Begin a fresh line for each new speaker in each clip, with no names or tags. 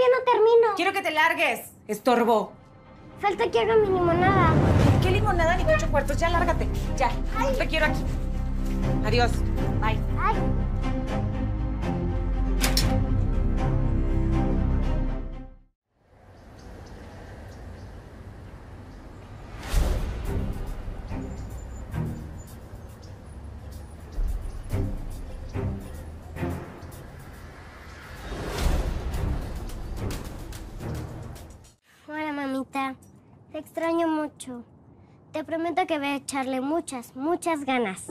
todavía no termino.
Quiero que te largues, estorbo.
Falta que haga mi limonada.
¿Qué limonada ni 8 cuartos? Ya, lárgate. Ya, no te quiero aquí. Adiós. Bye.
Ay. Hola, mamita. Te extraño mucho. Te prometo que voy a echarle muchas ganas.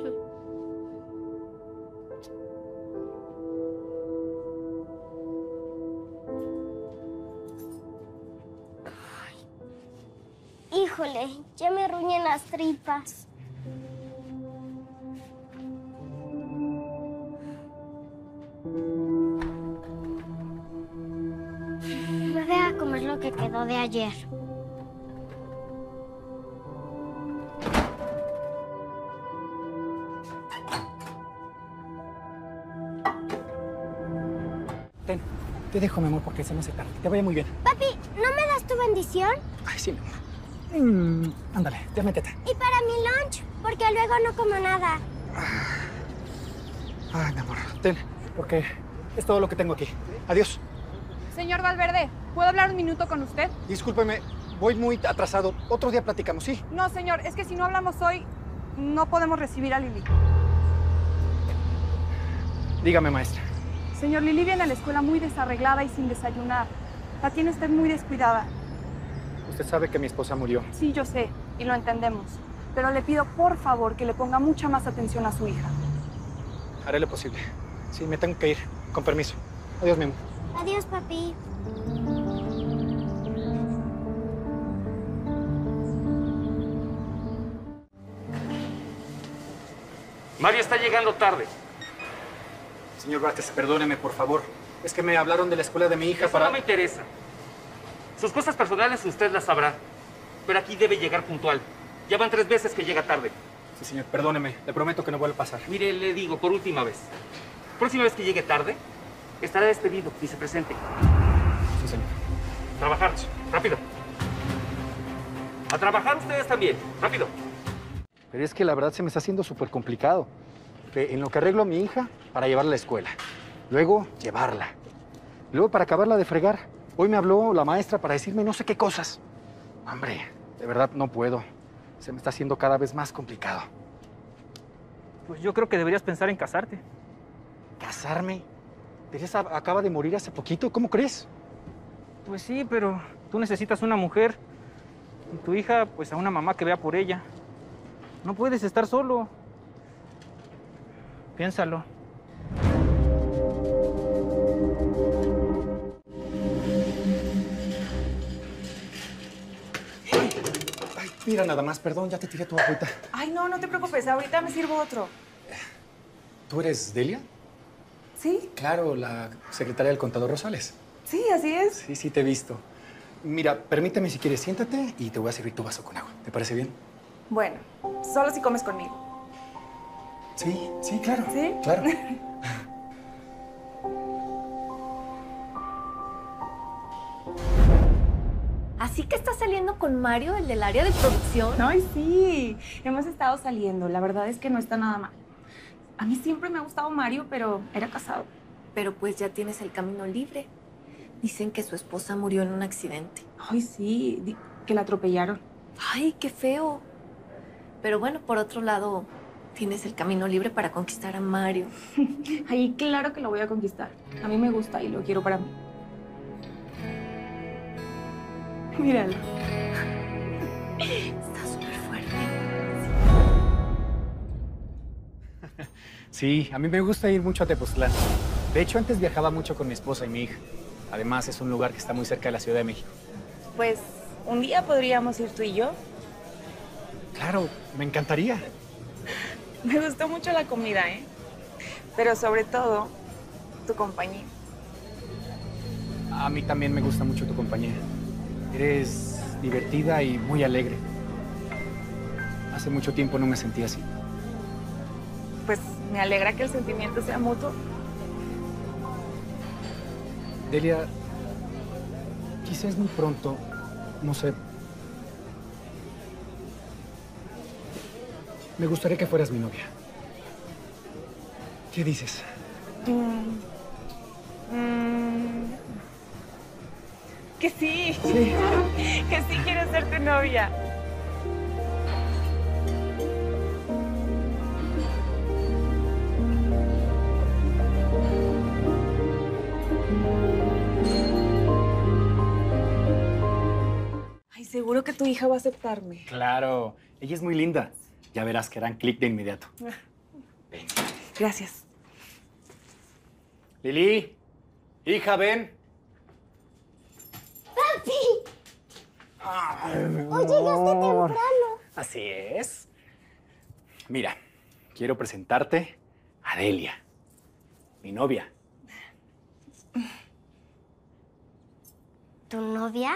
Ay. Híjole, ya me arruñan las tripas. Me voy a comer lo que quedó de ayer.
Ten, te dejo, mi amor, porque se me hace tarde. Te vaya muy bien.
Papi, ¿no me das tu bendición?
Ay, sí, mi amor. Ándale, ya métete.
Y para mi lunch, porque luego no como nada.
Ay, mi amor, ten, porque es todo lo que tengo aquí. Adiós.
Señor Valverde, ¿puedo hablar un minuto con usted?
Discúlpeme, voy muy atrasado. Otro día platicamos, ¿sí?
No, señor, es que si no hablamos hoy, no podemos recibir a Lili.
Dígame, maestra.
Señor, Lili viene a la escuela muy desarreglada y sin desayunar. La tiene usted muy descuidada.
Usted sabe que mi esposa murió.
Sí, yo sé, y lo entendemos. Pero le pido, por favor, que le ponga mucha más atención a su hija.
Haré lo posible. Sí, me tengo que ir. Con permiso. Adiós, mi amor.
Adiós, papi.
Mario está llegando tarde.
Señor Vázquez, perdóneme, por favor. Es que me hablaron de la escuela de mi hija
Eso
para...
no me interesa. Sus cosas personales usted las sabrá. Pero aquí debe llegar puntual. Ya van 3 veces que llega tarde.
Sí, señor, perdóneme. Le prometo que no vuelve a pasar.
Mire, le digo, por última vez. Próxima vez que llegue tarde, estará despedido y se presente.
Sí, señor.
Trabajar, rápido. A trabajar ustedes también, rápido.
Pero es que la verdad se me está haciendo súper complicado. En lo que arreglo a mi hija para llevarla a la escuela. Luego, llevarla. Luego, para acabarla de fregar. Hoy me habló la maestra para decirme no sé qué cosas. Hombre, de verdad no puedo. Se me está haciendo cada vez más complicado.
Pues yo creo que deberías pensar en casarte.
¿Casarme? Teresa acaba de morir hace poquito. ¿Cómo crees?
Pues sí, pero tú necesitas una mujer. Y tu hija, pues a una mamá que vea por ella. No puedes estar solo. Piénsalo.
Ay, mira nada más, perdón, ya te tiré tu agüita.
Ay, no, no te preocupes. Ahorita me sirvo otro.
¿Tú eres Delia?
¿Sí?
Claro, la secretaria del contador Rosales.
Sí, así es.
Sí, sí, te he visto. Mira, permíteme si quieres, siéntate y te voy a servir tu vaso con agua. ¿Te parece bien?
Bueno, solo si comes conmigo.
Sí, sí, claro.
¿Sí?
Claro.
¿Así que estás saliendo con Mario, el del área de producción?
Ay, sí. Hemos estado saliendo. La verdad es que no está nada mal. A mí siempre me ha gustado Mario, pero era casado.
Pero pues ya tienes el camino libre. Dicen que su esposa murió en un accidente.
Ay, sí, que la atropellaron.
Ay, qué feo. Pero bueno, por otro lado, tienes el camino libre para conquistar a Mario.
Ay, claro que lo voy a conquistar. A mí me gusta y lo quiero para mí. Míralo.
Está súper fuerte.
Sí, a mí me gusta ir mucho a Tepoztlán. De hecho, antes viajaba mucho con mi esposa y mi hija. Además, es un lugar que está muy cerca de la Ciudad de México.
Pues un día podríamos ir tú y yo.
Claro, me encantaría.
Me gustó mucho la comida, ¿eh? Pero sobre todo, tu compañía.
A mí también me gusta mucho tu compañía. Eres divertida y muy alegre. Hace mucho tiempo no me sentía así.
Pues me alegra que el sentimiento sea mutuo.
Delia, quizás es muy pronto, no sé. Me gustaría que fueras mi novia. ¿Qué dices?
Que sí.
Sí.
Que sí quiero ser tu novia. Ay, seguro que tu hija va a aceptarme.
Claro, ella es muy linda. Ya verás que harán clic de inmediato. Ven.
Gracias.
Lili, hija, ven.
Hoy llegaste temprano.
Así es. Mira, quiero presentarte a Delia, mi novia.
¿Tu novia?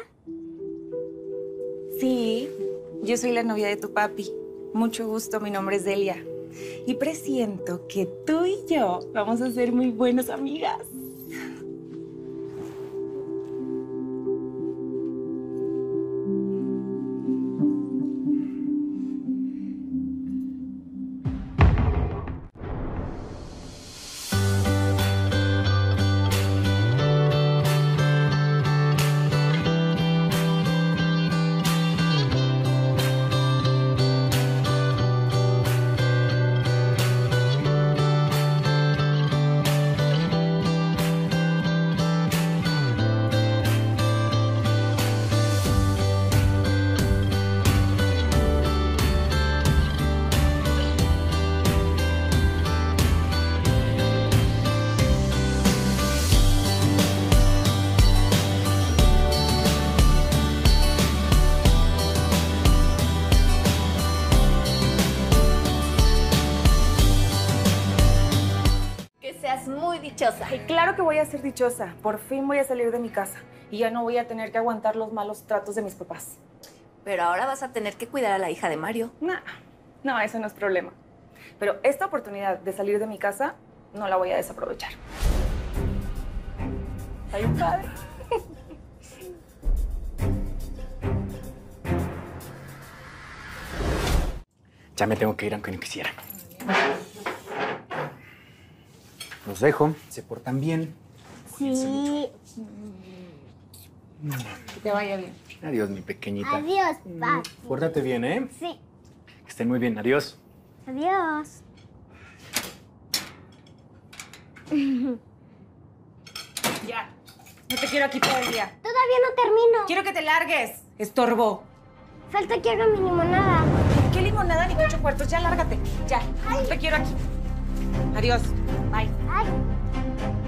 Sí, yo soy la novia de tu papi. Mucho gusto, mi nombre es Delia. Y presiento que tú y yo vamos a ser muy buenas amigas.
Seas muy dichosa.
Ay, claro que voy a ser dichosa. Por fin voy a salir de mi casa y ya no voy a tener que aguantar los malos tratos de mis papás.
Pero ahora vas a tener que cuidar a la hija de Mario.
No, eso no es problema. Pero esta oportunidad de salir de mi casa no la voy a desaprovechar. Ay, padre.
Ya me tengo que ir aunque no quisiera. Los dejo, se portan bien.
Sí.
Que te vaya bien.
Adiós, mi pequeñita.
Adiós, papi.
Pórtate bien, ¿eh?
Sí.
Que estén muy bien. Adiós.
Adiós.
Ya. No te quiero aquí todo el día.
Todavía no termino.
Quiero que te largues. Estorbo.
Falta que haga mi limonada.
¿Qué limonada ni 8 cuartos? Ya lárgate. Ya. No te quiero aquí. Adiós. Bye.
Ay.